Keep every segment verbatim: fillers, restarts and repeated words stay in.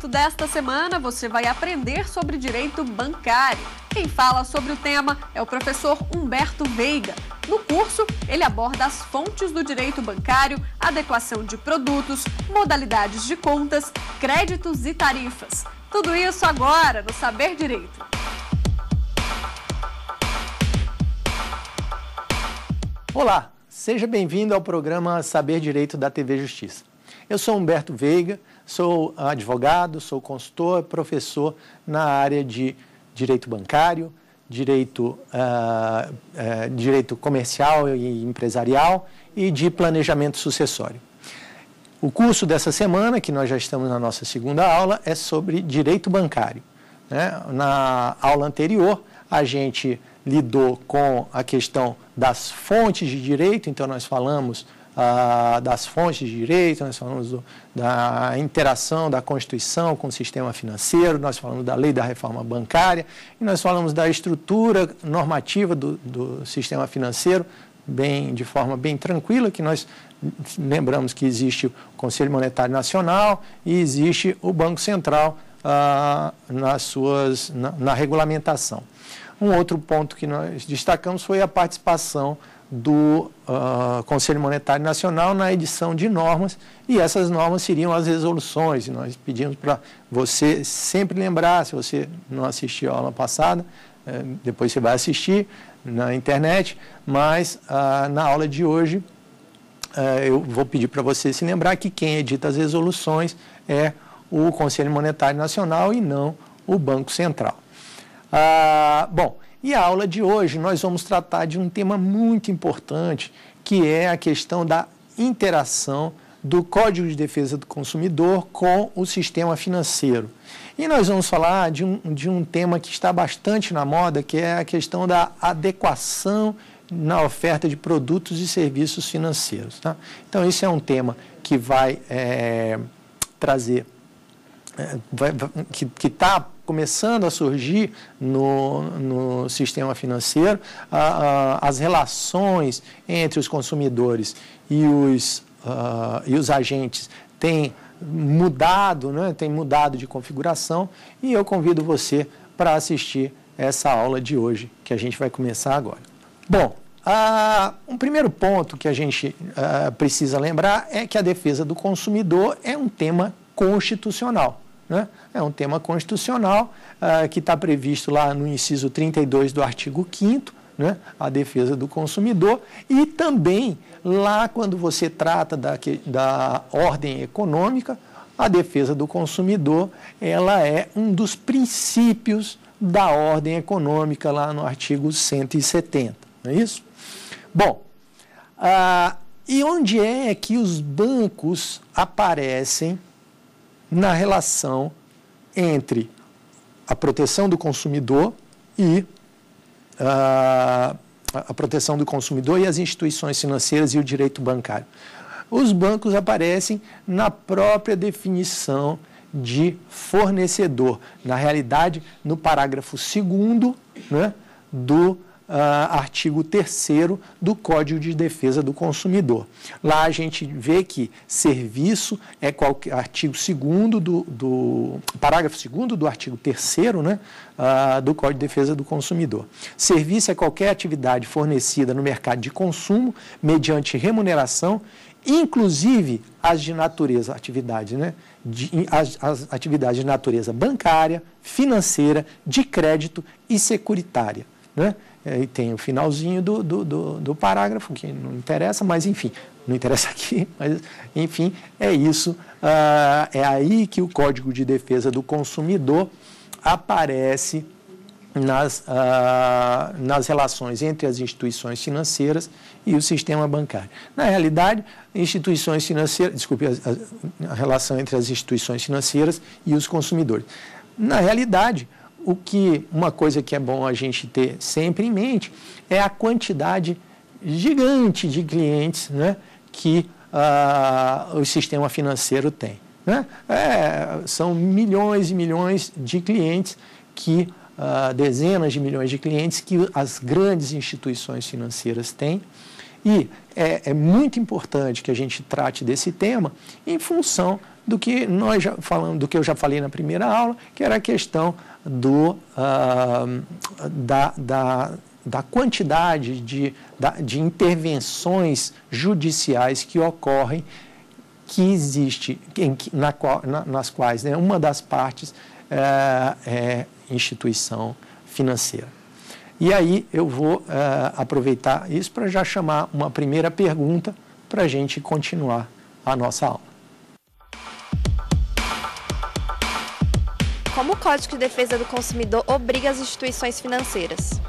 Direito desta semana, você vai aprender sobre direito bancário. Quem fala sobre o tema é o professor Humberto Veiga. No curso, ele aborda as fontes do direito bancário, adequação de produtos, modalidades de contas, créditos e tarifas. Tudo isso agora no Saber Direito. Olá, seja bem-vindo ao programa Saber Direito da T V Justiça. Eu sou Humberto Veiga, sou advogado, sou consultor, professor na área de direito bancário, direito, uh, uh, direito comercial e empresarial e de planejamento sucessório. O curso dessa semana, que nós já estamos na nossa segunda aula, é sobre direito bancário, né? Na aula anterior, a gente lidou com a questão das fontes de direito, então nós falamos ah, das fontes de direito, nós falamos do, da interação da Constituição com o sistema financeiro, nós falamos da lei da reforma bancária e nós falamos da estrutura normativa do, do sistema financeiro, bem, de forma bem tranquila, que nós lembramos que existe o Conselho Monetário Nacional e existe o Banco Central ah, nas suas, na, na regulamentação. Um outro ponto que nós destacamos foi a participação do uh, Conselho Monetário Nacional na edição de normas, e essas normas seriam as resoluções. E nós pedimos para você sempre lembrar, se você não assistiu a aula passada, eh, depois você vai assistir na internet, mas uh, na aula de hoje uh, eu vou pedir para você se lembrar que quem edita as resoluções é o Conselho Monetário Nacional e não o Banco Central. Ah, bom, e a aula de hoje nós vamos tratar de um tema muito importante, que é a questão da interação do Código de Defesa do Consumidor com o sistema financeiro. E nós vamos falar de um, de um tema que está bastante na moda, que é a questão da adequação na oferta de produtos e serviços financeiros, tá? Então, esse é um tema que vai é, trazer, é, vai, que está começando a surgir no, no sistema financeiro, a, a, as relações entre os consumidores e os, uh, e os agentes têm mudado, né, têm mudado de configuração, e eu convido você para assistir essa aula de hoje, que a gente vai começar agora. Bom, uh, um primeiro ponto que a gente uh, precisa lembrar é que a defesa do consumidor é um tema constitucional. Né? É um tema constitucional uh, que está previsto lá no inciso trinta e dois do artigo quinto, né? A defesa do consumidor, e também lá quando você trata da, da ordem econômica, a defesa do consumidor ela é um dos princípios da ordem econômica lá no artigo cento e setenta, não é isso? Bom, uh, e onde é que os bancos aparecem na relação entre a proteção do consumidor e uh, a proteção do consumidor e as instituições financeiras e o direito bancário? Os bancos aparecem na própria definição de fornecedor, na realidade, no parágrafo segundo, né, do Uh, artigo terceiro do Código de Defesa do Consumidor. Lá a gente vê que serviço é qualquer artigo segundo do, do parágrafo segundo do artigo terceiro, né, uh, do Código de Defesa do Consumidor. Serviço é qualquer atividade fornecida no mercado de consumo mediante remuneração, inclusive as de natureza, atividades, né, de, as, as atividades de natureza bancária, financeira, de crédito e securitária, né? E tem o finalzinho do, do, do, do parágrafo, que não interessa, mas enfim, não interessa aqui, mas enfim, é isso. Uh, é aí que o Código de Defesa do Consumidor aparece nas, uh, nas relações entre as instituições financeiras e o sistema bancário. Na realidade, instituições financeiras, desculpe, a, a relação entre as instituições financeiras e os consumidores. Na realidade, o que, uma coisa que é bom a gente ter sempre em mente é a quantidade gigante de clientes, né, que uh, o sistema financeiro tem, né? É, são milhões e milhões de clientes, que, uh, dezenas de milhões de clientes que as grandes instituições financeiras têm. E é, é muito importante que a gente trate desse tema em função do que nós já falamos, do que eu já falei na primeira aula, que era a questão do, uh, da, da, da quantidade de, da, de intervenções judiciais que ocorrem, que existe, em, na, na, nas quais, né, uma das partes é, é instituição financeira. E aí eu vou uh, aproveitar isso para já chamar uma primeira pergunta para a gente continuar a nossa aula. Como o Código de Defesa do Consumidor obriga as instituições financeiras?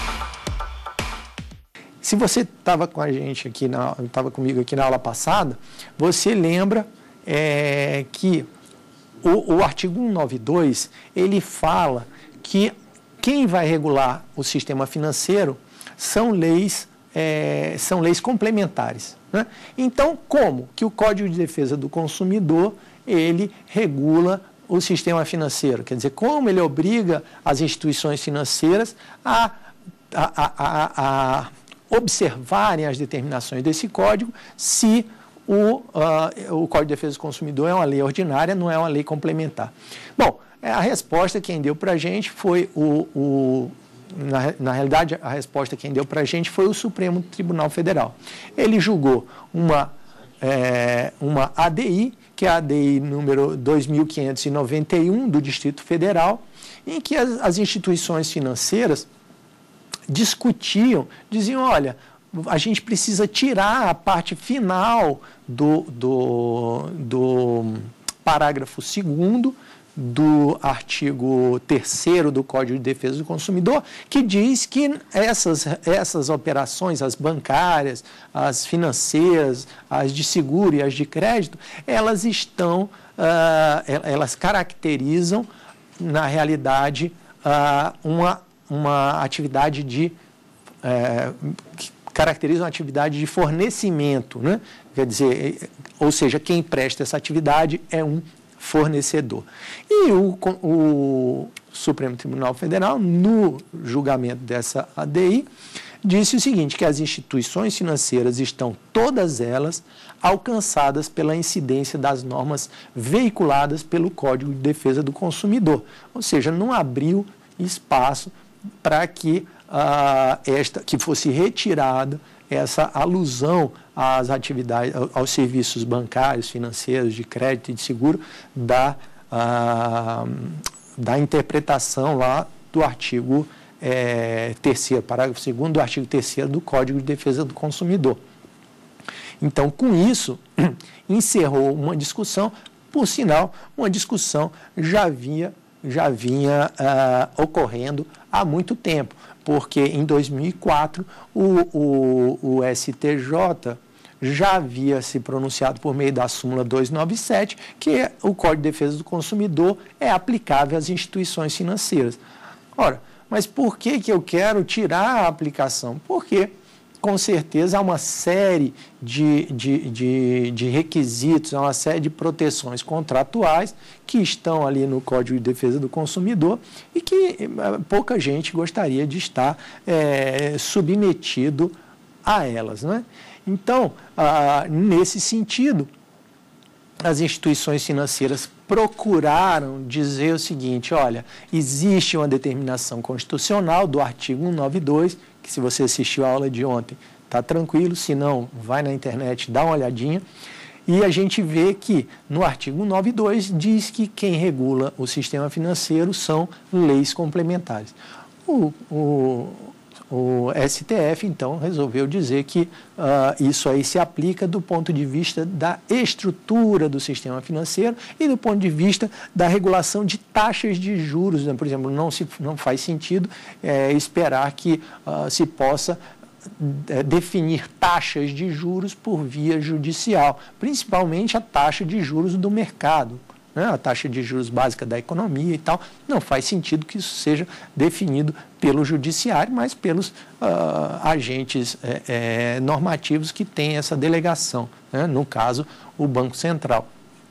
Se você estava com a gente aqui, estava comigo aqui na aula passada, você lembra é, que o, o artigo cento e noventa e dois, ele fala que quem vai regular o sistema financeiro são leis, é, são leis complementares, né? Então, como que o Código de Defesa do Consumidor, ele regula o sistema financeiro? Quer dizer, como ele obriga as instituições financeiras a, a, a, a, a observarem as determinações desse código, se o, uh, o Código de Defesa do Consumidor é uma lei ordinária, não é uma lei complementar. Bom, a resposta quem deu para a gente foi o, o na, na realidade, a resposta quem deu para a gente foi o Supremo Tribunal Federal. Ele julgou uma, é, uma A D I, que é a A D I número dois mil quinhentos e noventa e um do Distrito Federal, em que as, as instituições financeiras discutiam, diziam, olha, a gente precisa tirar a parte final do, do, do parágrafo segundo do artigo terceiro do Código de Defesa do Consumidor, que diz que essas, essas operações, as bancárias, as financeiras, as de seguro e as de crédito, elas estão, uh, elas caracterizam, na realidade, uh, uma, uma atividade de... Uh, caracterizam uma atividade de fornecimento, né? Quer dizer, ou seja, quem presta essa atividade é um fornecedor. E o, o Supremo Tribunal Federal, no julgamento dessa A D I, disse o seguinte, que as instituições financeiras estão, todas elas, alcançadas pela incidência das normas veiculadas pelo Código de Defesa do Consumidor. Ou seja, não abriu espaço para que, uh, esta, que fosse retirada essa alusão às atividades, aos serviços bancários, financeiros, de crédito e de seguro, da, uh, da interpretação lá do artigo é, terceiro, parágrafo segundo do artigo terceiro do Código de Defesa do Consumidor. Então, com isso, encerrou uma discussão, por sinal, uma discussão já vinha, já vinha uh, ocorrendo há muito tempo, porque em dois mil e quatro o, o, o S T J já havia se pronunciado por meio da súmula duzentos e noventa e sete, que o Código de Defesa do Consumidor é aplicável às instituições financeiras. Ora, mas por que, que eu quero tirar a aplicação? Porque, com certeza, há uma série de, de, de, de requisitos, há uma série de proteções contratuais que estão ali no Código de Defesa do Consumidor e que pouca gente gostaria de estar é, submetido a elas, né? Então, ah, nesse sentido, as instituições financeiras procuraram dizer o seguinte, olha, existe uma determinação constitucional do artigo cento e noventa e dois, que se você assistiu a aula de ontem, está tranquilo, se não, vai na internet, dá uma olhadinha, e a gente vê que no artigo cento e noventa e dois diz que quem regula o sistema financeiro são leis complementares. O, o, o S T F, então, resolveu dizer que uh, isso aí se aplica do ponto de vista da estrutura do sistema financeiro e do ponto de vista da regulação de taxas de juros, né? Por exemplo, não, se, não faz sentido é, esperar que uh, se possa é, definir taxas de juros por via judicial, principalmente a taxa de juros do mercado, né? A taxa de juros básica da economia e tal. Não faz sentido que isso seja definido pelo judiciário, mas pelos uh, agentes é, é, normativos que têm essa delegação, né? No caso, o Banco Central.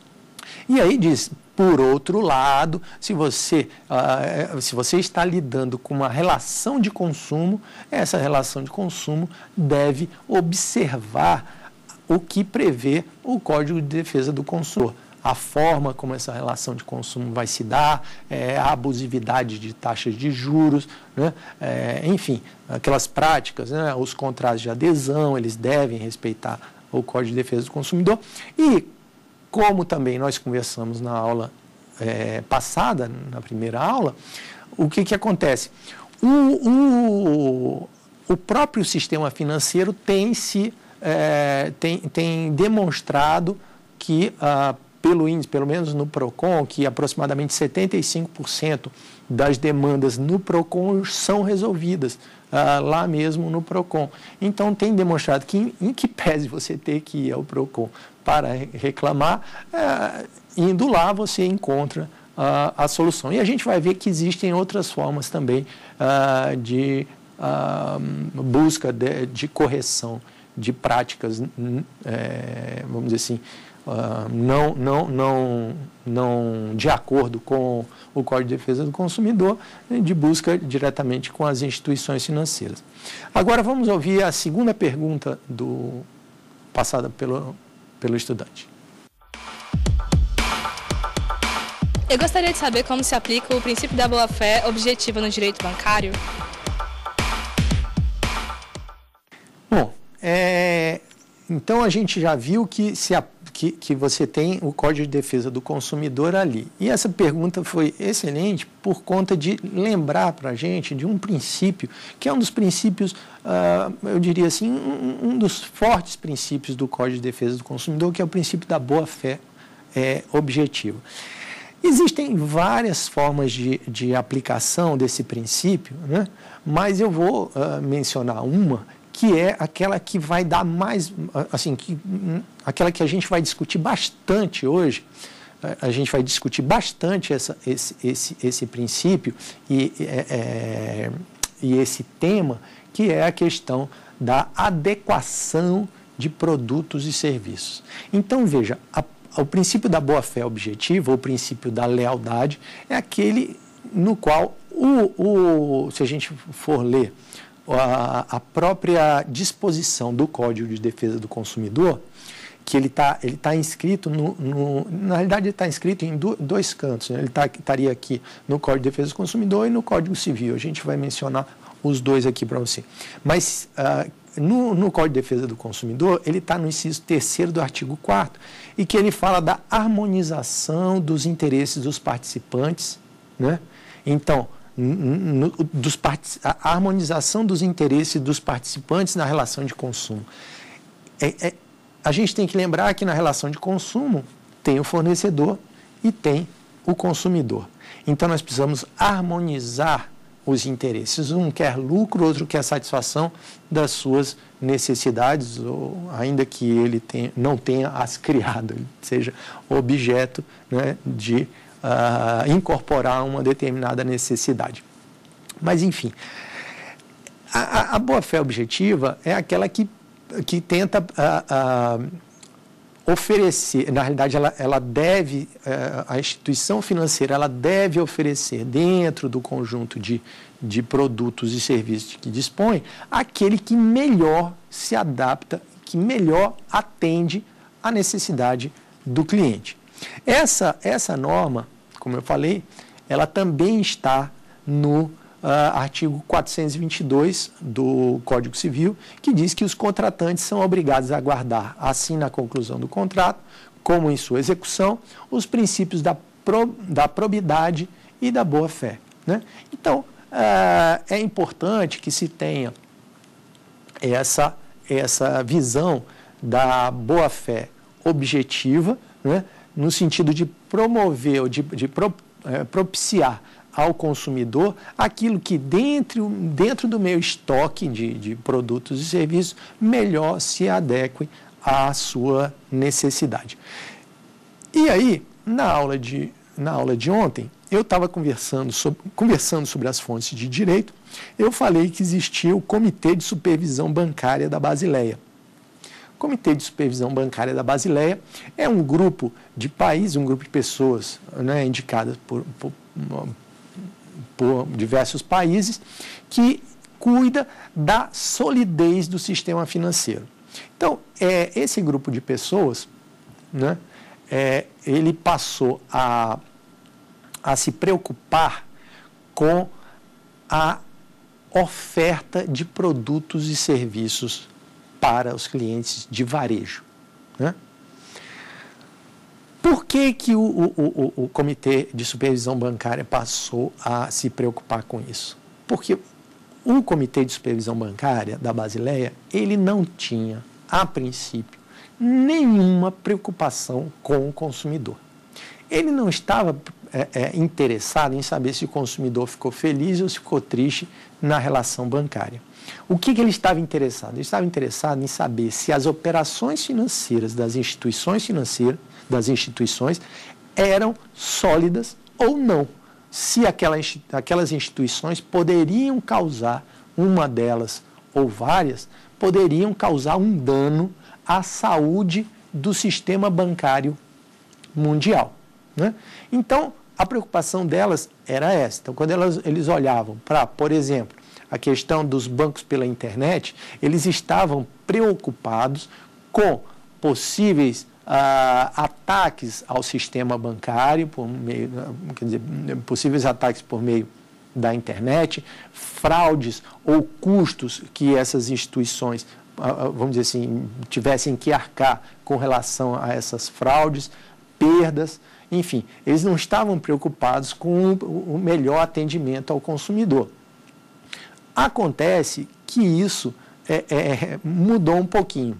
E aí diz, por outro lado, se você, uh, se você está lidando com uma relação de consumo, essa relação de consumo deve observar o que prevê o Código de Defesa do Consumidor. a forma como essa relação de consumo vai se dar, é, a abusividade de taxas de juros, né? É, enfim, aquelas práticas, né? Os contratos de adesão, eles devem respeitar o Código de Defesa do Consumidor. E, como também nós conversamos na aula é, passada, na primeira aula, o que, que acontece? O, o, o próprio sistema financeiro tem, se, é, tem, tem demonstrado que, ah, pelo índice, pelo menos no PROCON, que aproximadamente setenta e cinco por cento das demandas no PROCON são resolvidas ah, lá mesmo no PROCON. Então, tem demonstrado que, em, em que pese você ter que ir ao PROCON para reclamar, ah, indo lá você encontra ah, a solução. E a gente vai ver que existem outras formas também ah, de ah, busca de, de correção de práticas, é, vamos dizer assim, Uh, não, não, não, não de acordo com o Código de Defesa do Consumidor, de busca diretamente com as instituições financeiras. Agora vamos ouvir a segunda pergunta do, passada pelo, pelo estudante. Eu gostaria de saber como se aplica o princípio da boa-fé objetiva no direito bancário. Bom, é, então a gente já viu que se aplica Que, que você tem o Código de Defesa do Consumidor ali. E essa pergunta foi excelente por conta de lembrar para a gente de um princípio, que é um dos princípios, uh, eu diria assim, um, um dos fortes princípios do Código de Defesa do Consumidor, que é o princípio da boa-fé é, objetiva. Existem várias formas de, de aplicação desse princípio, né? Mas eu vou uh, mencionar uma, que é aquela que vai dar mais, assim, que, aquela que a gente vai discutir bastante hoje. A gente vai discutir bastante essa, esse, esse, esse princípio e, é, e esse tema, que é a questão da adequação de produtos e serviços. Então, veja, a, o princípio da boa-fé objetiva, ou o princípio da lealdade, é aquele no qual, o, o, se a gente for ler a própria disposição do Código de Defesa do Consumidor, que ele está ele tá inscrito, no, no, na realidade ele está inscrito em do, dois cantos, né? Ele tá, estaria aqui no Código de Defesa do Consumidor e no Código Civil. A gente vai mencionar os dois aqui para você. Mas uh, no, no Código de Defesa do Consumidor, ele está no inciso terceiro do artigo quarto, e que ele fala da harmonização dos interesses dos participantes, né? Então, No, dos, a harmonização dos interesses dos participantes na relação de consumo. É, é, a gente tem que lembrar que na relação de consumo tem o fornecedor e tem o consumidor. Então, nós precisamos harmonizar os interesses. Um quer lucro, outro quer satisfação das suas necessidades, ou ainda que ele tenha, não tenha as criado, ele seja objeto, né, de Uh, incorporar uma determinada necessidade. Mas, enfim, a, a boa-fé objetiva é aquela que, que tenta uh, uh, oferecer, na realidade, ela, ela deve, uh, a instituição financeira, ela deve oferecer, dentro do conjunto de, de produtos e serviços que dispõe, aquele que melhor se adapta, que melhor atende à necessidade do cliente. Essa, essa norma, como eu falei, ela também está no uh, artigo quatrocentos e vinte e dois do Código Civil, que diz que os contratantes são obrigados a guardar, assim na conclusão do contrato, como em sua execução, os princípios da, pro, da probidade e da boa-fé, né? Então, uh, é importante que se tenha essa, essa visão da boa-fé objetiva, né? No sentido de promover, ou de, de pro, é, propiciar ao consumidor aquilo que dentro, dentro do meu estoque de, de produtos e serviços melhor se adeque à sua necessidade. E aí, na aula de, na aula de ontem, eu estava conversando sobre, conversando sobre as fontes de direito, eu falei que existia o Comitê de Supervisão Bancária da Basileia. O Comitê de Supervisão Bancária da Basileia é um grupo de países, um grupo de pessoas, né, indicadas por, por, por diversos países, que cuida da solidez do sistema financeiro. Então, é, esse grupo de pessoas, né, é, ele passou a, a se preocupar com a oferta de produtos e serviços para os clientes de varejo, né? Por que que o, o, o, o Comitê de Supervisão Bancária passou a se preocupar com isso? Porque o Comitê de Supervisão Bancária da Basileia, ele não tinha, a princípio, nenhuma preocupação com o consumidor. Ele não estava é, é, interessado em saber se o consumidor ficou feliz ou se ficou triste na relação bancária. O que que ele estava interessado? Ele estava interessado em saber se as operações financeiras das instituições financeiras, das instituições, eram sólidas ou não. Se aquela, aquelas instituições poderiam causar, uma delas ou várias, poderiam causar um dano à saúde do sistema bancário mundial, né? Então, a preocupação delas era essa. Então, quando elas, eles olhavam para, por exemplo, a questão dos bancos pela internet, eles estavam preocupados com possíveis ah, ataques ao sistema bancário, por meio, quer dizer, possíveis ataques por meio da internet, fraudes ou custos que essas instituições, ah, vamos dizer assim, tivessem que arcar com relação a essas fraudes, perdas, enfim, eles não estavam preocupados com o melhor atendimento ao consumidor. Acontece que isso é, é, mudou um pouquinho.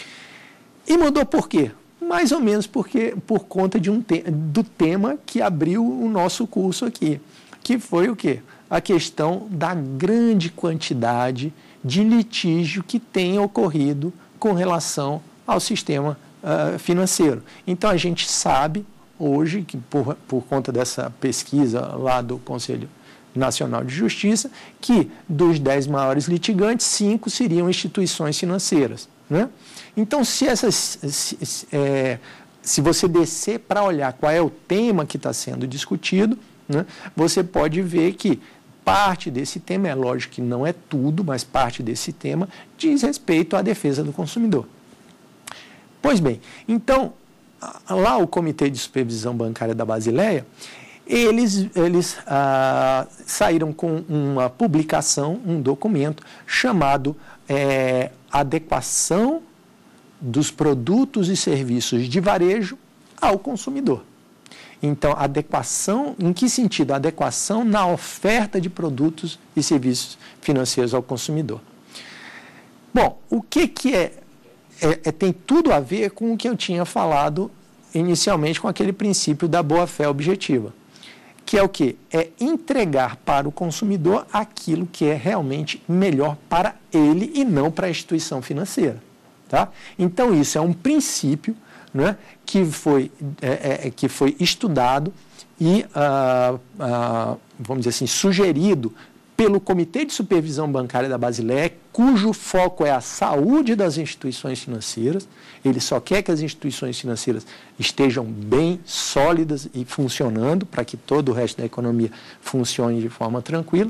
E mudou por quê? Mais ou menos porque, por conta de um te do tema que abriu o nosso curso aqui, que foi o quê? A questão da grande quantidade de litígio que tem ocorrido com relação ao sistema uh, financeiro. Então, a gente sabe hoje, que por, por conta dessa pesquisa lá do Conselho Nacional de Justiça, que dos dez maiores litigantes, cinco seriam instituições financeiras, né? Então, se, essas, se, é, se você descer para olhar qual é o tema que está sendo discutido, né, você pode ver que parte desse tema, é lógico que não é tudo, mas parte desse tema diz respeito à defesa do consumidor. Pois bem, então, lá o Comitê de Supervisão Bancária da Basileia, eles, eles ah, saíram com uma publicação, um documento chamado é, Adequação dos Produtos e Serviços de Varejo ao Consumidor. Então, adequação, em que sentido? Adequação na oferta de produtos e serviços financeiros ao consumidor. Bom, o que, que é, é, é tem tudo a ver com o que eu tinha falado inicialmente com aquele princípio da boa-fé objetiva, que é o quê? É entregar para o consumidor aquilo que é realmente melhor para ele e não para a instituição financeira, tá? Então, isso é um princípio, né, que, foi, é, é, que foi estudado e, ah, ah, vamos dizer assim, sugerido pelo Comitê de Supervisão Bancária da Basileia, cujo foco é a saúde das instituições financeiras. Ele só quer que as instituições financeiras estejam bem sólidas e funcionando para que todo o resto da economia funcione de forma tranquila.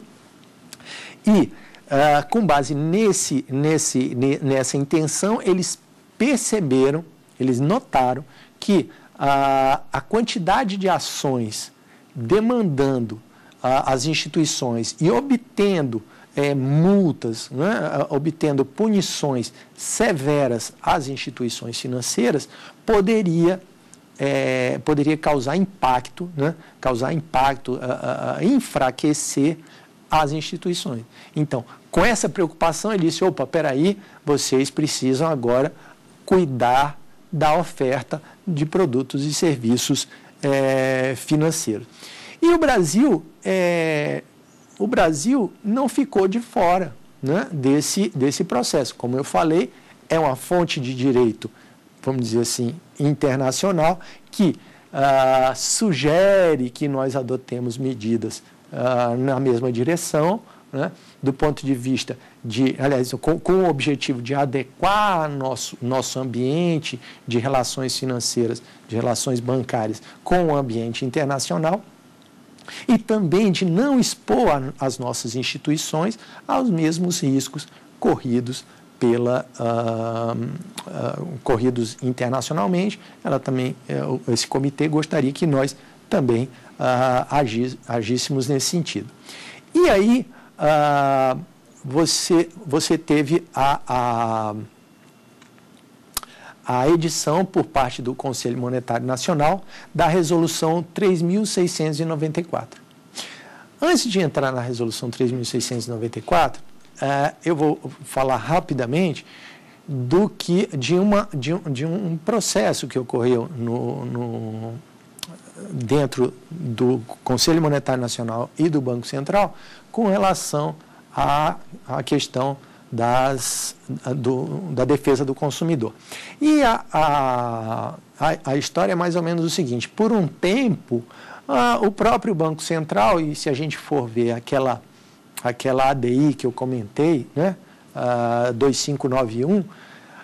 E, uh, com base nesse, nesse, nessa intenção, eles perceberam, eles notaram que uh, a quantidade de ações demandando as instituições e obtendo é, multas, né, obtendo punições severas às instituições financeiras, poderia, é, poderia causar impacto, né, causar impacto, a, a, enfraquecer as instituições. Então, com essa preocupação, ele disse, opa, peraí, vocês precisam agora cuidar da oferta de produtos e serviços é, financeiros. E o Brasil, é, o Brasil não ficou de fora, né, desse, desse processo. Como eu falei, é uma fonte de direito, vamos dizer assim, internacional, que ah, sugere que nós adotemos medidas ah, na mesma direção, né, do ponto de vista de, aliás, com, com o objetivo de adequar nosso, nosso ambiente de relações financeiras, de relações bancárias com o ambiente internacional, e também de não expor as nossas instituições aos mesmos riscos corridos pela uh, uh, corridos internacionalmente. Ela também, uh, esse comitê gostaria que nós também uh, agis, agíssemos nesse sentido. E aí uh, você, você teve a, a, a edição por parte do Conselho Monetário Nacional da Resolução três mil seiscentos e noventa e quatro. Antes de entrar na Resolução três mil seiscentos e noventa e quatro, uh, eu vou falar rapidamente do que, de, uma, de, um, de um processo que ocorreu no, no, dentro do Conselho Monetário Nacional e do Banco Central com relação à, à questão das, do, da defesa do consumidor. E a, a, a, a história é mais ou menos o seguinte: por um tempo, ah, o próprio Banco Central, e se a gente for ver aquela, aquela A D I que eu comentei, né, ah, dois mil quinhentos e noventa e um,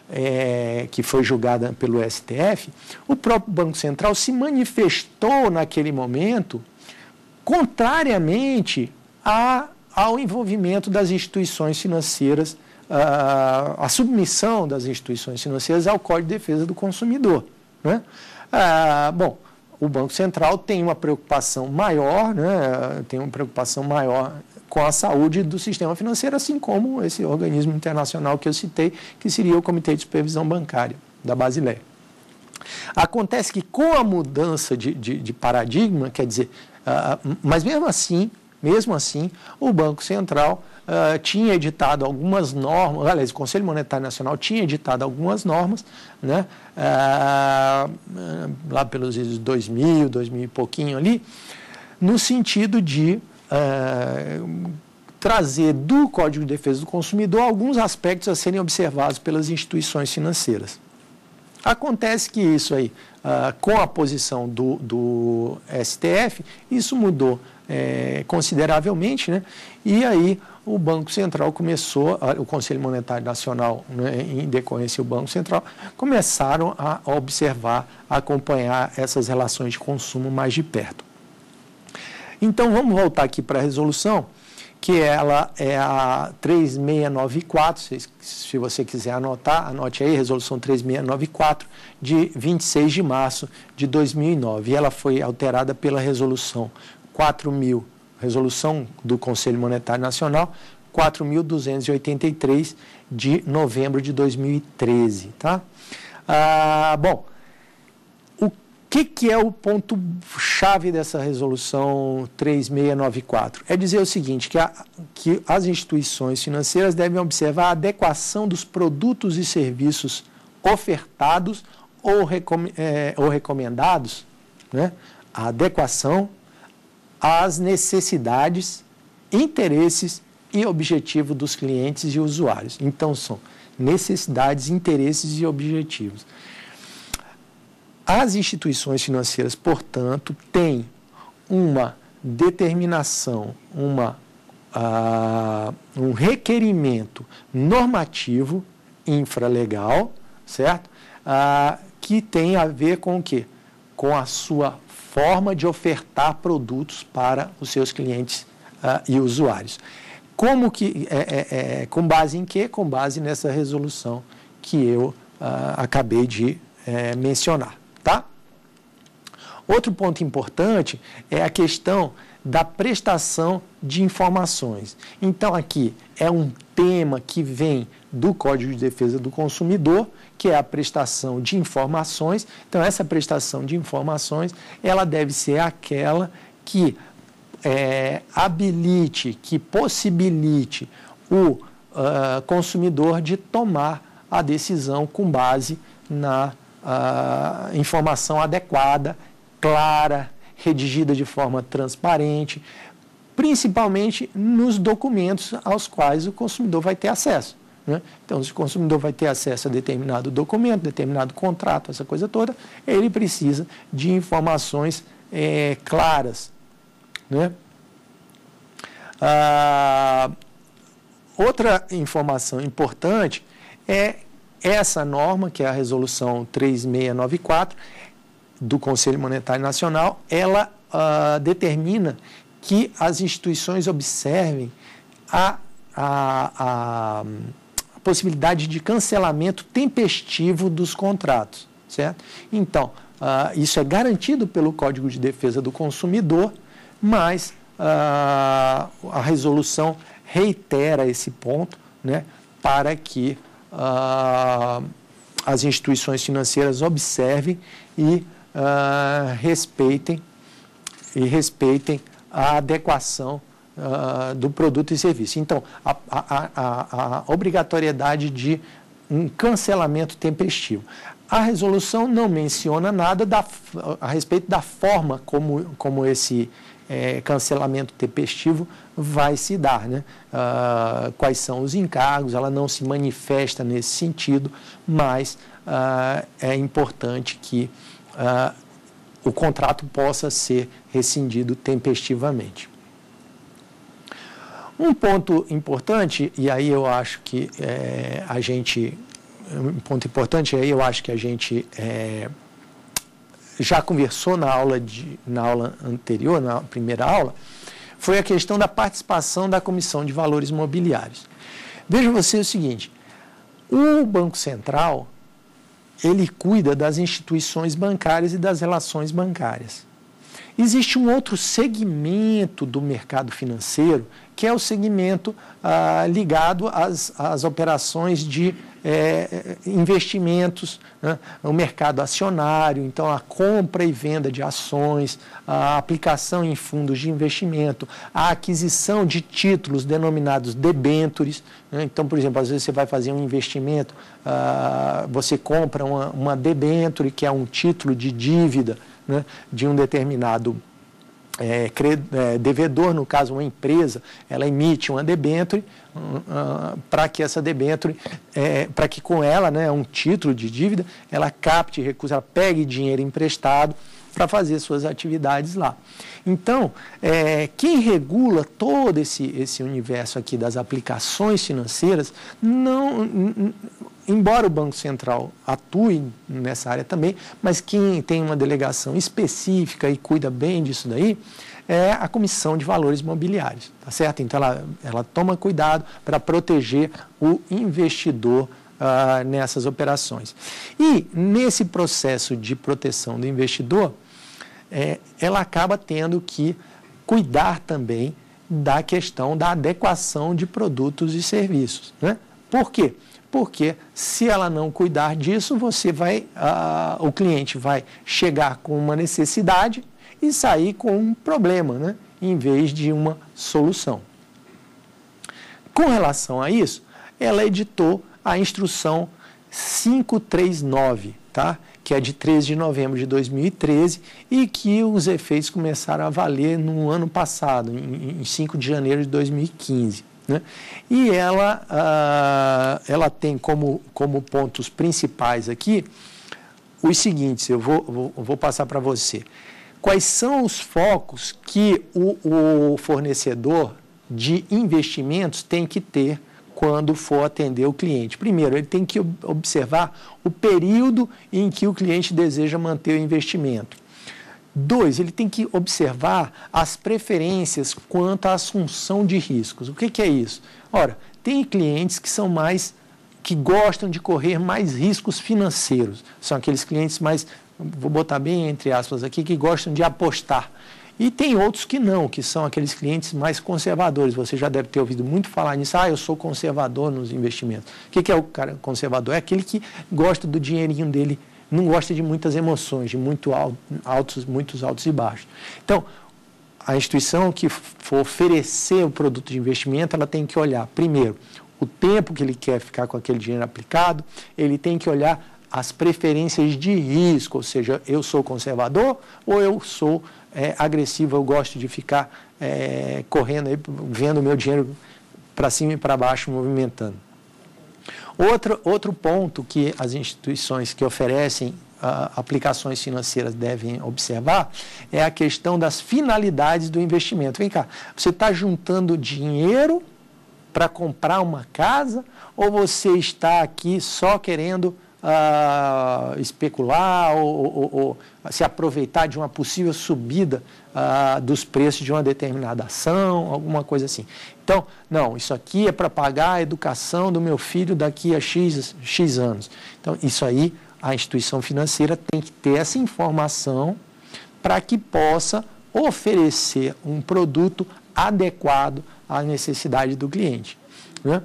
é, que foi julgada pelo S T F, o próprio Banco Central se manifestou naquele momento contrariamente a, ao envolvimento das instituições financeiras, ah, a submissão das instituições financeiras ao Código de Defesa do Consumidor, né? Ah, bom, o Banco Central tem uma preocupação maior, né, tem uma preocupação maior com a saúde do sistema financeiro, assim como esse organismo internacional que eu citei, que seria o Comitê de Supervisão Bancária da Basileia. Acontece que com a mudança de, de, de paradigma, quer dizer, uh, mas mesmo assim, mesmo assim, o Banco Central uh, tinha editado algumas normas, aliás, o Conselho Monetário Nacional tinha editado algumas normas, né, uh, lá pelos anos dois mil, dois mil e pouquinho ali, no sentido de uh, trazer do Código de Defesa do Consumidor alguns aspectos a serem observados pelas instituições financeiras. Acontece que isso aí, uh, com a posição do, do S T F, isso mudou é, consideravelmente, né? E aí o Banco Central começou, o Conselho Monetário Nacional, né, em decorrência do Banco Central, começaram a observar, a acompanhar essas relações de consumo mais de perto. Então, vamos voltar aqui para a resolução, que ela é a três mil seiscentos e noventa e quatro, se, se você quiser anotar, anote aí, resolução três mil seiscentos e noventa e quatro, de vinte e seis de março de dois mil e nove. E ela foi alterada pela resolução quatro mil, resolução do Conselho Monetário Nacional, quatro mil duzentos e oitenta e três, de novembro de dois mil e treze. Tá? Ah, bom, o que, que é o ponto-chave dessa resolução três mil seiscentos e noventa e quatro? É dizer o seguinte, que, a, que as instituições financeiras devem observar a adequação dos produtos e serviços ofertados ou, recom, é, ou recomendados, né? A adequação às necessidades, interesses e objetivos dos clientes e usuários. Então, são necessidades, interesses e objetivos. As instituições financeiras, portanto, têm uma determinação, uma, uh, um requerimento normativo infralegal, certo? Uh, que tem a ver com o quê? Com a sua forma de ofertar produtos para os seus clientes uh, e usuários. Como que, é, é, é, com base em quê? Com base nessa resolução que eu uh, acabei de é, mencionar. Tá? Outro ponto importante é a questão da prestação de informações. Então, aqui é um tema que vem do Código de Defesa do Consumidor, que é a prestação de informações. Então, essa prestação de informações, ela deve ser aquela que é, habilite, que possibilite o uh, consumidor de tomar a decisão com base na Uh, informação adequada, clara, redigida de forma transparente, principalmente nos documentos aos quais o consumidor vai ter acesso, né? Então, se o consumidor vai ter acesso a determinado documento, determinado contrato, essa coisa toda, ele precisa de informações é, claras, né? Uh, outra informação importante é essa norma, que é a resolução três mil seiscentos e noventa e quatro do Conselho Monetário Nacional, ela uh, determina que as instituições observem a, a, a possibilidade de cancelamento tempestivo dos contratos, certo? Então, uh, isso é garantido pelo Código de Defesa do Consumidor, mas uh, a resolução reitera esse ponto, né, para que uh, as instituições financeiras observem e uh, respeitem, e respeitem a adequação uh, do produto e serviço. Então, a, a, a, a obrigatoriedade de um cancelamento tempestivo. A resolução não menciona nada da, a respeito da forma como, como esse é, cancelamento tempestivo vai se dar, né? Uh, quais são os encargos, ela não se manifesta nesse sentido, mas uh, é importante que uh, o contrato possa ser rescindido tempestivamente. Um ponto importante, e aí eu acho que é, a gente, um ponto importante, aí eu acho que a gente é, já conversou na aula, de, na aula anterior, na primeira aula, foi a questão da participação da Comissão de Valores Mobiliários. Veja você o seguinte, o Banco Central, ele cuida das instituições bancárias e das relações bancárias. Existe um outro segmento do mercado financeiro, que é o segmento ah, ligado às, às operações de é, investimentos, né? O mercado acionário, então a compra e venda de ações, a aplicação em fundos de investimento, a aquisição de títulos denominados debêntures, né? Então, por exemplo, às vezes você vai fazer um investimento, ah, você compra uma, uma debênture, que é um título de dívida, né, de um determinado é, cred, é, devedor, no caso uma empresa, ela emite uma debênture uh, para que essa debênture, é, para que com ela, né, um título de dívida, ela capte recursos, ela pegue dinheiro emprestado para fazer suas atividades lá. Então, é, quem regula todo esse, esse universo aqui das aplicações financeiras, não, n- embora o Banco Central atue nessa área também, mas quem tem uma delegação específica e cuida bem disso daí, é a Comissão de Valores Mobiliários, tá certo? Então, ela, ela toma cuidado para proteger o investidor Uh, nessas operações. E, nesse processo de proteção do investidor, é, ela acaba tendo que cuidar também da questão da adequação de produtos e serviços, né? Por quê? Porque, se ela não cuidar disso, você vai, uh, o cliente vai chegar com uma necessidade e sair com um problema, né? Em vez de uma solução. Com relação a isso, ela editou a instrução quinhentos e trinta e nove, tá? Que é de treze de novembro de dois mil e treze e que os efeitos começaram a valer no ano passado, em, em cinco de janeiro de dois mil e quinze. Né? E ela, uh, ela tem como, como pontos principais aqui os seguintes, eu vou, vou, vou passar para você. Quais são os focos que o, o fornecedor de investimentos tem que ter quando for atender o cliente? Primeiro, ele tem que observar o período em que o cliente deseja manter o investimento. Dois, ele tem que observar as preferências quanto à assunção de riscos. O que, que é isso? Ora, tem clientes que são mais, que gostam de correr mais riscos financeiros. São aqueles clientes mais, vou botar bem entre aspas aqui, que gostam de apostar. E tem outros que não, que são aqueles clientes mais conservadores. Você já deve ter ouvido muito falar nisso. Ah, eu sou conservador nos investimentos. O que, que é o cara conservador? É aquele que gosta do dinheirinho dele, não gosta de muitas emoções, de muito altos, muitos altos e baixos. Então, a instituição que for oferecer o produto de investimento, ela tem que olhar, primeiro, o tempo que ele quer ficar com aquele dinheiro aplicado, ele tem que olhar as preferências de risco, ou seja, eu sou conservador ou eu sou é, agressivo, eu gosto de ficar é, correndo, aí, vendo o meu dinheiro para cima e para baixo, movimentando. Outro, outro ponto que as instituições que oferecem uh, aplicações financeiras devem observar é a questão das finalidades do investimento. Vem cá, você está juntando dinheiro para comprar uma casa ou você está aqui só querendo ah, especular ou, ou, ou se aproveitar de uma possível subida ah, dos preços de uma determinada ação, alguma coisa assim. Então, não, isso aqui é para pagar a educação do meu filho daqui a X, X anos. Então, isso aí, a instituição financeira tem que ter essa informação para que possa oferecer um produto adequado à necessidade do cliente, né?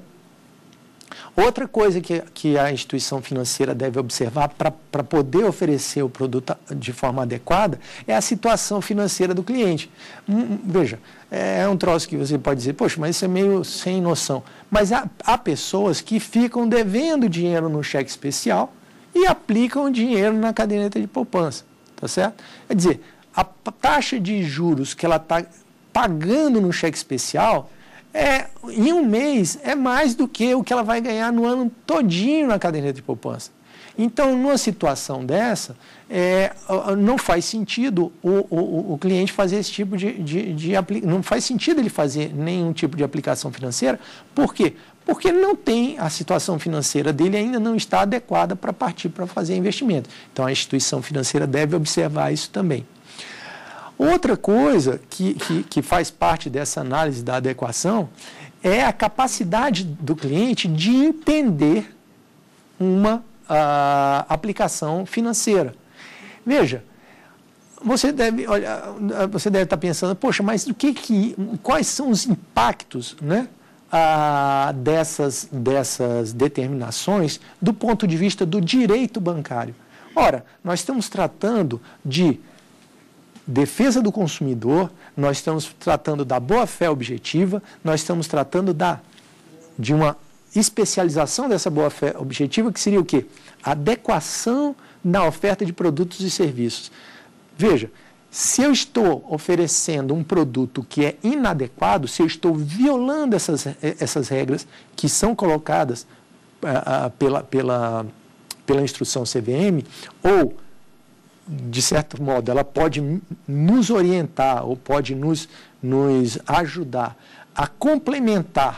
Outra coisa que, que a instituição financeira deve observar para poder oferecer o produto de forma adequada é a situação financeira do cliente. Hum, veja, é um troço que você pode dizer, poxa, mas isso é meio sem noção. Mas há, há pessoas que ficam devendo dinheiro no cheque especial e aplicam o dinheiro na caderneta de poupança, tá certo? Quer dizer, a taxa de juros que ela está pagando no cheque especial, é, em um mês, é mais do que o que ela vai ganhar no ano todinho na caderneta de poupança. Então, numa situação dessa, é, não faz sentido o, o, o cliente fazer esse tipo de, de, de aplicação, não faz sentido ele fazer nenhum tipo de aplicação financeira. Por quê? Porque não tem, a situação financeira dele ainda não está adequada para partir para fazer investimento. Então, a instituição financeira deve observar isso também. Outra coisa que, que, que faz parte dessa análise da adequação é a capacidade do cliente de entender uma a, aplicação financeira. Veja, você deve, olha, você deve estar pensando, poxa, mas o que que, quais são os impactos, né, a, dessas, dessas determinações do ponto de vista do direito bancário? Ora, nós estamos tratando de defesa do consumidor, nós estamos tratando da boa-fé objetiva, nós estamos tratando da, de uma especialização dessa boa-fé objetiva, que seria o quê? Adequação na oferta de produtos e serviços. Veja, se eu estou oferecendo um produto que é inadequado, se eu estou violando essas, essas regras que são colocadas uh, pela, pela, pela instrução C V M, ou de certo modo, ela pode nos orientar ou pode nos, nos ajudar a complementar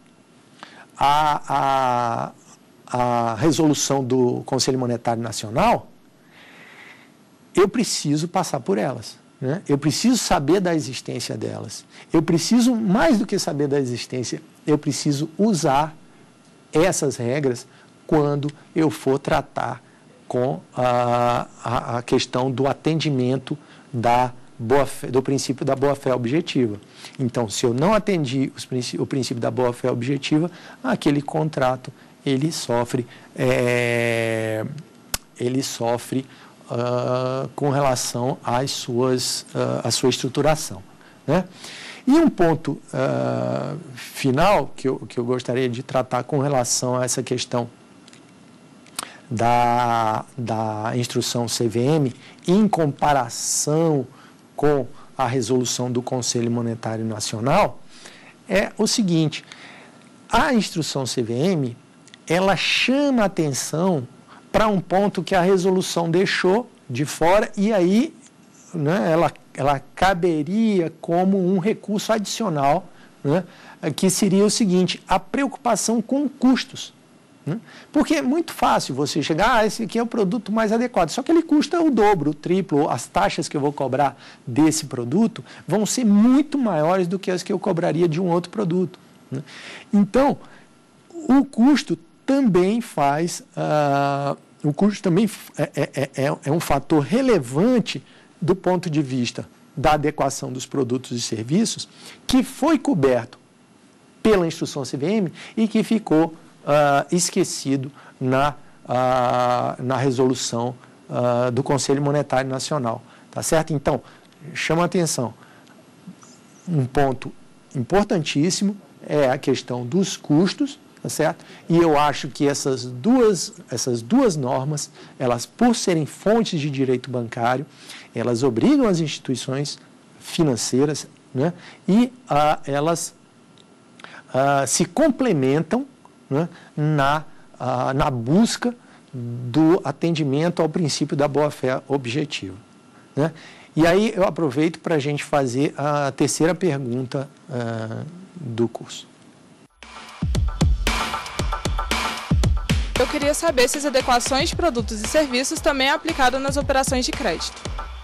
a, a, a resolução do Conselho Monetário Nacional, eu preciso passar por elas, né? Eu preciso saber da existência delas. Eu preciso, mais do que saber da existência, eu preciso usar essas regras quando eu for tratar com a, a, a questão do atendimento da boa-fé, do princípio da boa-fé objetiva. Então, se eu não atendi os, o princípio da boa-fé objetiva, aquele contrato, ele sofre, é, ele sofre uh, com relação às suas, uh, à sua estruturação, né? E um ponto uh, final que eu, que eu gostaria de tratar com relação a essa questão Da, da instrução C V M em comparação com a resolução do Conselho Monetário Nacional é o seguinte: a instrução C V M, ela chama atenção para um ponto que a resolução deixou de fora e aí, né, ela, ela caberia como um recurso adicional, né, que seria o seguinte: a preocupação com custos. Porque é muito fácil você chegar, ah, esse aqui é o produto mais adequado, só que ele custa o dobro, o triplo, as taxas que eu vou cobrar desse produto vão ser muito maiores do que as que eu cobraria de um outro produto, né? Então, o custo também faz, uh, o custo também é, é, é, é um fator relevante do ponto de vista da adequação dos produtos e serviços que foi coberto pela instrução C V M e que ficou Uh, esquecido na, uh, na resolução uh, do Conselho Monetário Nacional, tá certo? Então, chama a atenção, um ponto importantíssimo é a questão dos custos, tá certo? E eu acho que essas duas, essas duas normas, elas, por serem fontes de direito bancário, elas obrigam as instituições financeiras, né? E uh, elas uh, se complementam, né, na, ah, na busca do atendimento ao princípio da boa-fé objetiva, né? E aí eu aproveito para a gente fazer a terceira pergunta ah, do curso. eu queria saber se as adequações de produtos e serviços também é aplicada nas operações de crédito.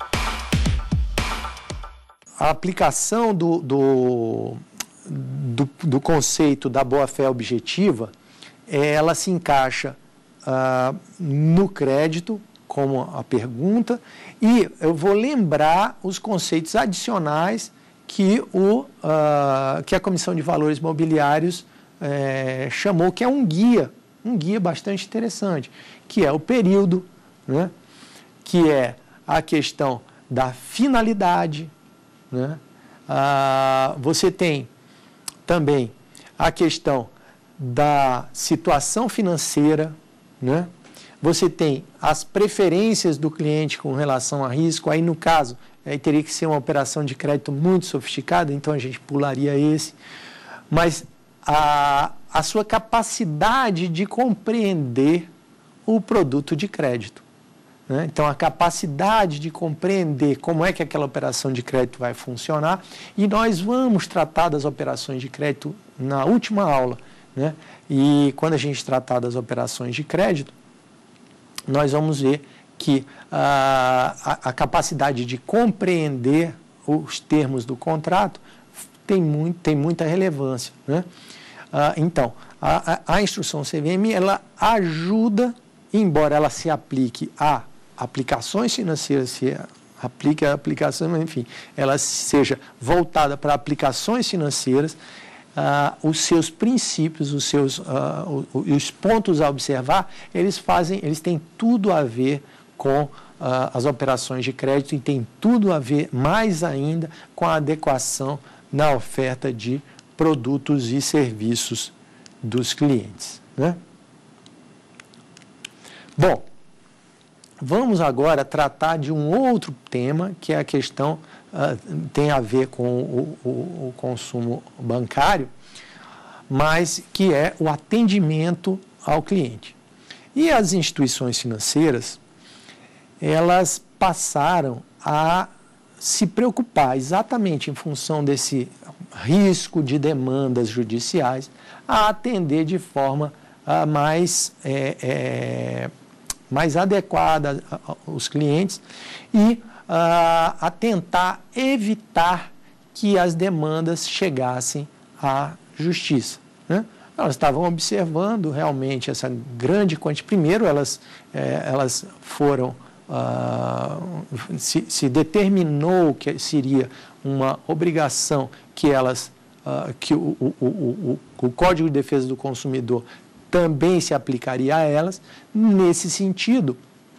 A aplicação do, do, do, do conceito da boa-fé objetiva, ela se encaixa ah, no crédito, como a pergunta, e eu vou lembrar os conceitos adicionais que, o, uh, que a Comissão de Valores Mobiliários eh, chamou, que é um guia, um guia bastante interessante, que é o período, né? Que é a questão da finalidade, né? Ah, você tem também a questão da situação financeira, né? Você tem as preferências do cliente com relação a risco, aí no caso, aí teria que ser uma operação de crédito muito sofisticada, então a gente pularia esse, mas a, a sua capacidade de compreender o produto de crédito, né? Então a capacidade de compreender como é que aquela operação de crédito vai funcionar, e nós vamos tratar das operações de crédito na última aula, né? E quando a gente tratar das operações de crédito, nós vamos ver que ah, a, a capacidade de compreender os termos do contrato tem, muito, tem muita relevância, né? Ah, então, a, a, a instrução C V M, ela ajuda, embora ela se aplique a aplicações financeiras, se aplique a aplicação, enfim, ela seja voltada para aplicações financeiras, ah, os seus princípios, os seus ah, os pontos a observar, eles fazem, eles têm tudo a ver com uh, as operações de crédito e tem tudo a ver, mais ainda, com a adequação na oferta de produtos e serviços dos clientes, né? Bom, vamos agora tratar de um outro tema, que é a questão, uh, tem a ver com o, o, o consumo bancário, mas que é o atendimento ao cliente. E as instituições financeiras, elas passaram a se preocupar exatamente em função desse risco de demandas judiciais, a atender de forma uh, mais, é, é, mais adequada aos clientes e uh, a tentar evitar que as demandas chegassem à justiça, né? Elas estavam observando realmente essa grande quantidade. Primeiro, elas, é, elas foram... Uh, se, se determinou que seria uma obrigação que elas, uh, que o, o, o, o, o Código de Defesa do Consumidor também se aplicaria a elas. Nesse sentido,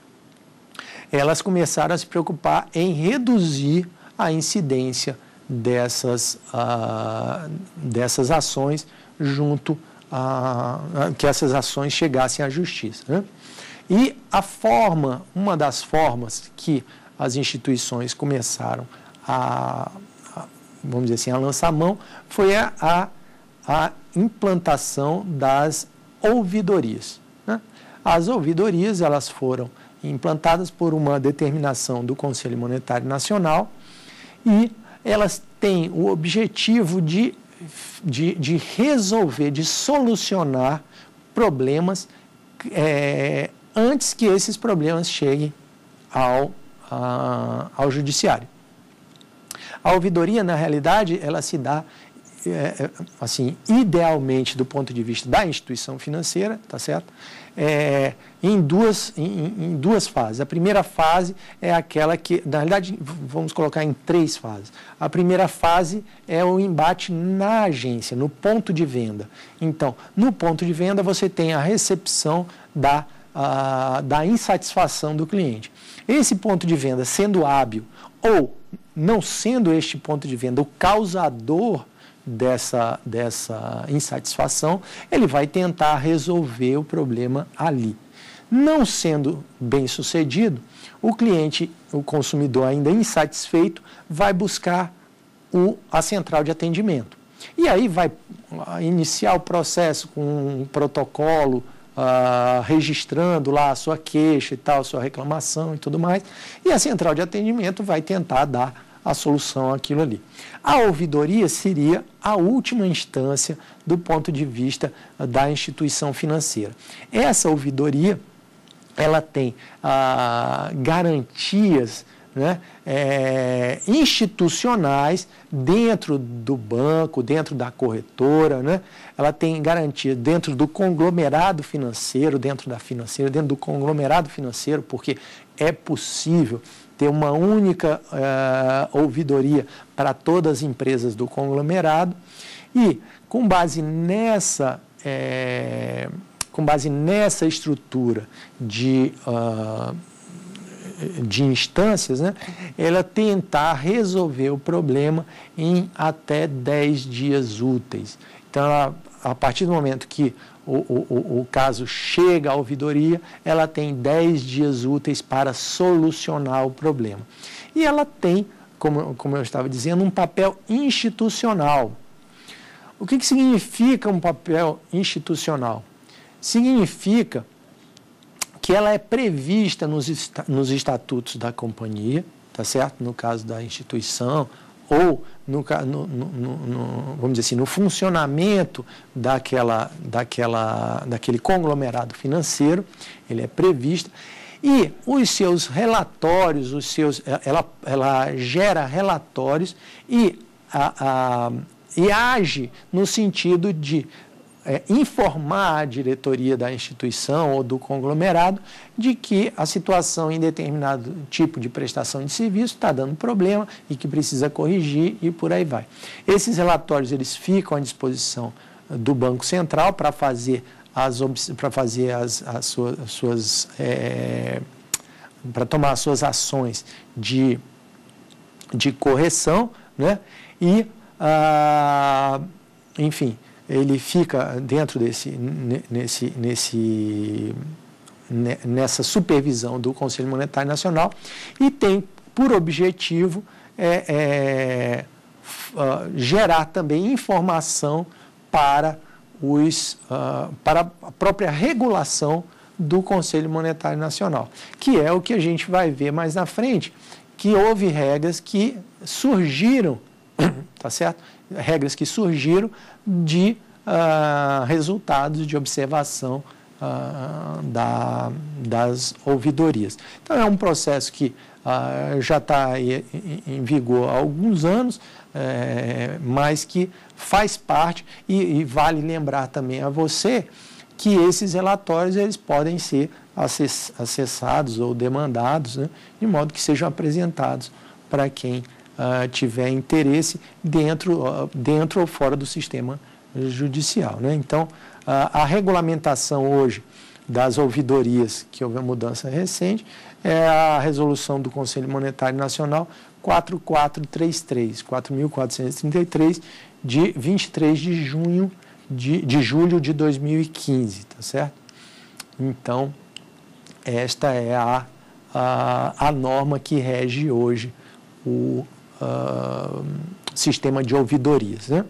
elas começaram a se preocupar em reduzir a incidência dessas, uh, dessas ações junto a, a que essas ações chegassem à justiça, né? E a forma, uma das formas que as instituições começaram a, a vamos dizer assim, a lançar mão, foi a, a, a implantação das ouvidorias, né? As ouvidorias, elas foram implantadas por uma determinação do Conselho Monetário Nacional e elas têm o objetivo de, de, de resolver, de solucionar problemas é, antes que esses problemas cheguem ao, a, ao judiciário. A ouvidoria, na realidade, ela se dá, é, assim, idealmente, do ponto de vista da instituição financeira, tá certo? É, em, duas, em, em duas fases. A primeira fase é aquela que, na realidade, vamos colocar em três fases. A primeira fase é o embate na agência, no ponto de venda. Então, no ponto de venda, você tem a recepção da A, da insatisfação do cliente. Esse ponto de venda, sendo hábil ou não sendo este ponto de venda o causador dessa, dessa insatisfação, ele vai tentar resolver o problema ali. Não sendo bem sucedido, o cliente, o consumidor ainda insatisfeito, vai buscar o, a central de atendimento. E aí vai iniciar o processo com um protocolo, Uh, registrando lá a sua queixa e tal, a sua reclamação e tudo mais, e a central de atendimento vai tentar dar a solução àquilo ali. A ouvidoria seria a última instância do ponto de vista da instituição financeira. Essa ouvidoria, ela tem ah, garantias, né, é, institucionais dentro do banco, dentro da corretora, né? Ela tem garantia dentro do conglomerado financeiro, dentro da financeira, dentro do conglomerado financeiro, porque é possível ter uma única uh, ouvidoria para todas as empresas do conglomerado e, com base nessa, é, com base nessa estrutura de... Uh, de instâncias, né, ela tentar resolver o problema em até dez dias úteis. Então, ela, a partir do momento que o, o, o caso chega à ouvidoria, ela tem dez dias úteis para solucionar o problema. E ela tem, como, como eu estava dizendo, um papel institucional. O que, que significa um papel institucional? Significa que ela é prevista nos, nos estatutos da companhia, tá certo? No caso da instituição, ou no, no, no, no, vamos dizer assim, no funcionamento daquela, daquela, daquele conglomerado financeiro, ele é prevista, e os seus relatórios, os seus, ela, ela gera relatórios e, a, a, e age no sentido de É, informar a diretoria da instituição ou do conglomerado de que a situação em determinado tipo de prestação de serviço está dando problema e que precisa corrigir e por aí vai. Esses relatórios eles ficam à disposição do Banco Central para fazer as, para fazer as, as suas, as suas é, para tomar as suas ações de, de correção, né? E, ah, enfim, ele fica dentro desse, nesse, nesse, nessa supervisão do Conselho Monetário Nacional e tem por objetivo é, é, uh, gerar também informação para, os, uh, para a própria regulação do Conselho Monetário Nacional, que é o que a gente vai ver mais na frente, que houve regras que surgiram, tá certo? Regras que surgiram de uh, resultados de observação uh, da, das ouvidorias. Então, é um processo que uh, já está em, em vigor há alguns anos, é, mas que faz parte, e, e vale lembrar também a você que esses relatórios eles podem ser acessados ou demandados, né, de modo que sejam apresentados para quem Uh, tiver interesse dentro, uh, dentro ou fora do sistema judicial, né? Então, uh, a regulamentação hoje das ouvidorias, que houve uma mudança recente, é a resolução do Conselho Monetário Nacional quatro mil quatrocentos e trinta e três, quatro mil quatrocentos e trinta e três, de vinte e três de junho de, de julho de dois mil e quinze, tá certo? Então, esta é a, a, a norma que rege hoje o Uh, sistema de ouvidorias, né?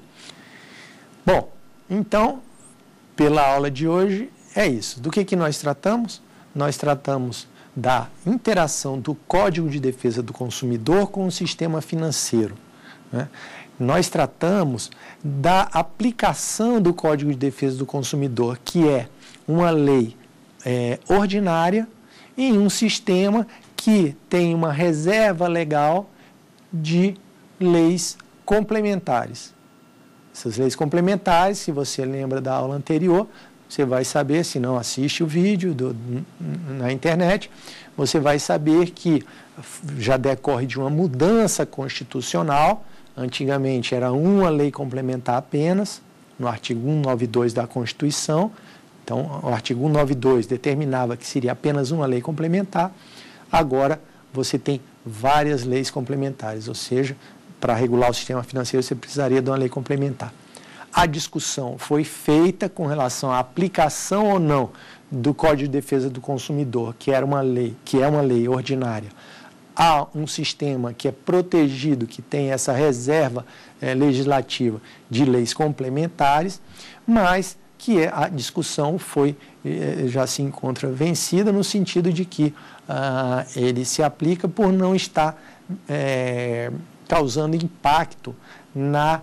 Bom, então, pela aula de hoje, é isso. Do que, que nós tratamos? Nós tratamos da interação do Código de Defesa do Consumidor com o sistema financeiro, né? Nós tratamos da aplicação do Código de Defesa do Consumidor, que é uma lei é, ordinária, em um sistema que tem uma reserva legal de leis complementares. Essas leis complementares, se você lembra da aula anterior, você vai saber, se não assiste o vídeo do, na internet, você vai saber que já decorre de uma mudança constitucional. Antigamente era uma lei complementar apenas, no artigo cento e noventa e dois da Constituição. Então, o artigo cento e noventa e dois determinava que seria apenas uma lei complementar. Agora, você tem várias leis complementares, ou seja, para regular o sistema financeiro você precisaria de uma lei complementar. A discussão foi feita com relação à aplicação ou não do Código de Defesa do Consumidor, que era uma lei, que é uma lei ordinária, a um sistema que é protegido, que tem essa reserva eh, legislativa de leis complementares, mas que a discussão foi, eh, já se encontra vencida no sentido de que Uh, ele se aplica por não estar é, causando impacto na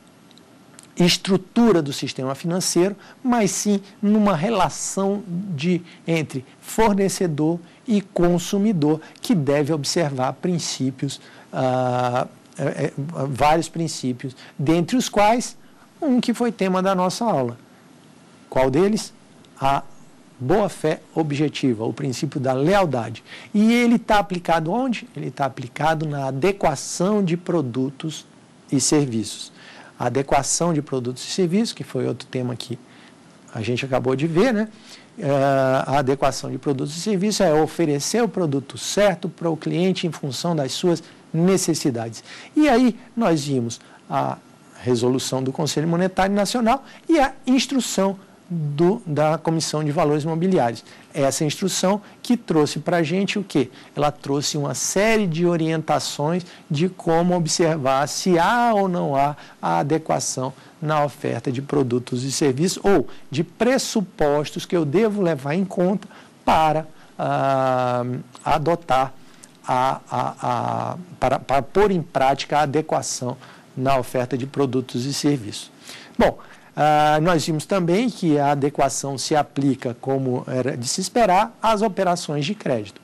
estrutura do sistema financeiro, mas sim numa relação de, entre fornecedor e consumidor, que deve observar princípios, ah, é, é, vários princípios, dentre os quais um que foi tema da nossa aula. Qual deles? A boa-fé objetiva, o princípio da lealdade. E ele está aplicado onde? Ele está aplicado na adequação de produtos e serviços. A adequação de produtos e serviços, que foi outro tema que a gente acabou de ver, né? A adequação de produtos e serviços é oferecer o produto certo para o cliente em função das suas necessidades. E aí nós vimos a resolução do Conselho Monetário Nacional e a instrução Do, da Comissão de Valores Mobiliários. Essa instrução que trouxe para a gente o quê? Ela trouxe uma série de orientações de como observar se há ou não há a adequação na oferta de produtos e serviços ou de pressupostos que eu devo levar em conta para ah, adotar, a, a, a, para, para pôr em prática a adequação na oferta de produtos e serviços. Bom, Uh, nós vimos também que a adequação se aplica, como era de se esperar, às operações de crédito.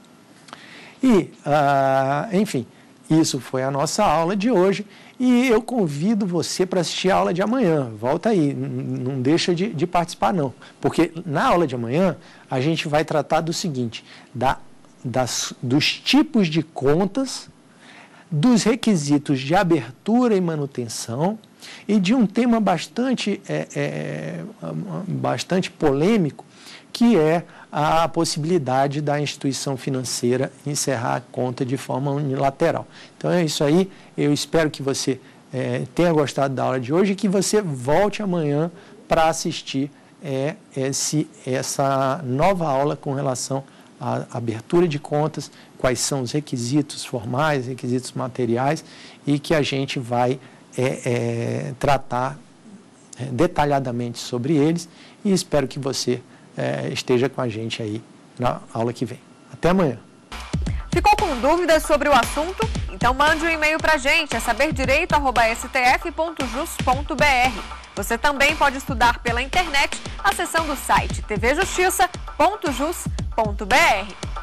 E, uh, enfim, isso foi a nossa aula de hoje e eu convido você para assistir a aula de amanhã. Volta aí, não deixa de, de participar não, porque na aula de amanhã a gente vai tratar do seguinte, da, das, dos tipos de contas, dos requisitos de abertura e manutenção, e de um tema bastante, é, é, bastante polêmico, que é a possibilidade da instituição financeira encerrar a conta de forma unilateral. Então é isso aí, eu espero que você é, tenha gostado da aula de hoje e que você volte amanhã para assistir é, esse, essa nova aula com relação à abertura de contas, quais são os requisitos formais, requisitos materiais, e que a gente vai É, é, tratar é, detalhadamente sobre eles e espero que você é, esteja com a gente aí na aula que vem. Até amanhã. Ficou com dúvidas sobre o assunto? Então mande um e-mail para a gente, é saber direito arroba s t f ponto jus ponto b r. Você também pode estudar pela internet acessando o site t v justiça ponto jus ponto b r.